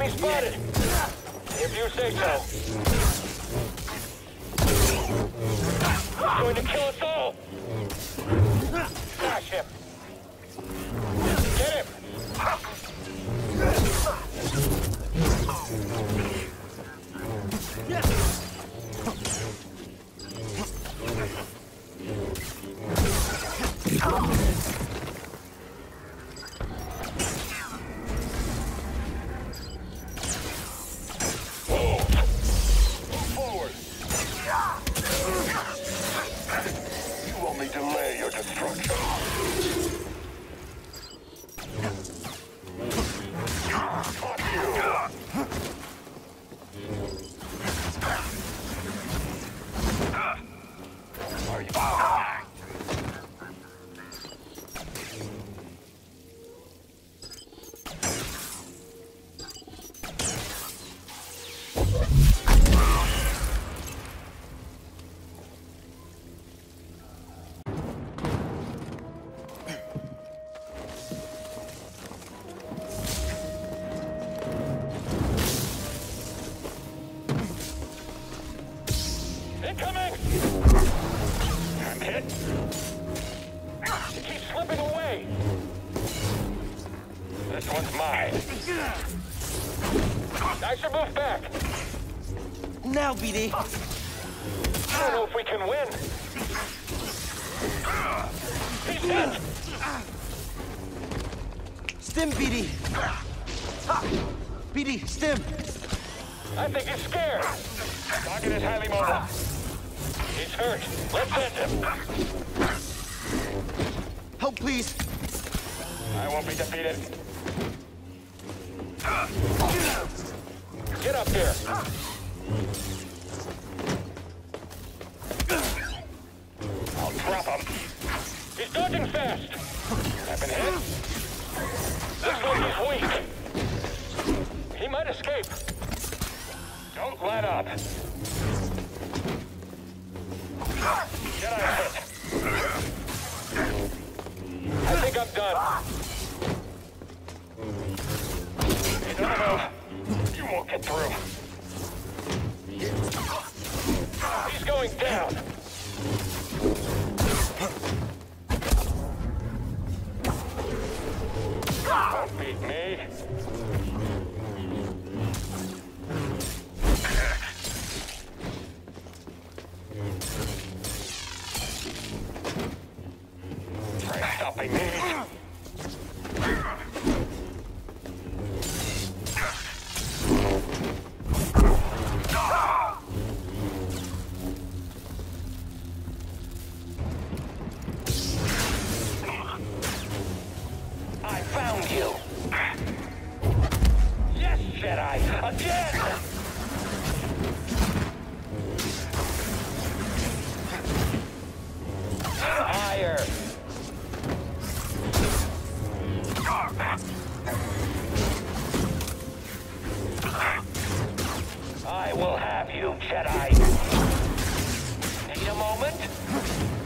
Enemy spotted! If you say so. He's going to kill us all! Smash him! Get him! Delay your destruction. Fuck you. Are you? Incoming! I'm hit. He keeps slipping away. This one's mine. I should move back. Now, BD. I don't know if we can win. He's hit! Stim, BD. BD, stim. I think he's scared. Target is highly mobile. He's hurt. Let's end him. Help, please. I won't be defeated. Get up here. I'll drop him. He's dodging fast. I've been hit. Looks like he's weak. He might escape. Don't let up. Get out of it. I think I'm done. Hey, don't move. You won't get through. He's going down. Won't beat me. Try stopping me. I found you. Yes, Jedi, again. Higher. I will have you, Jedi. Need a moment?